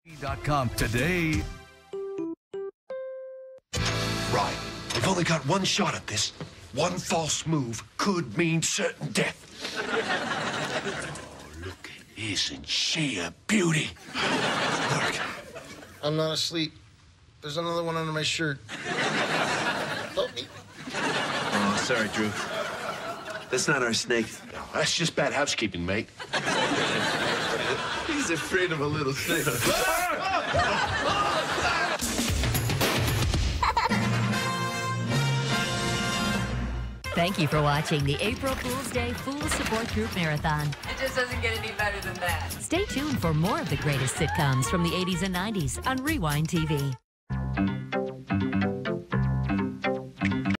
.com today. Right. We've only got one shot at this. One false move could mean certain death. Oh, look, isn't she a beauty? Look. I'm not asleep. There's another one under my shirt. Help me. Oh, sorry, Drew. That's not our snake. No, that's just bad housekeeping, mate. He's afraid of a little snake. Thank you for watching the April Fool's Day Fools Support Group Marathon. It just doesn't get any better than that. Stay tuned for more of the greatest sitcoms from the 80s and 90s on Rewind TV.